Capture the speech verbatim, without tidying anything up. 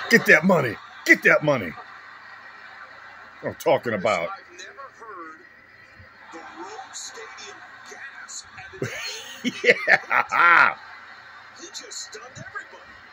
Get that money. Get that money. What I'm talking about. I've never heard the road stadium gasp at an Yeah. He just stunned everybody.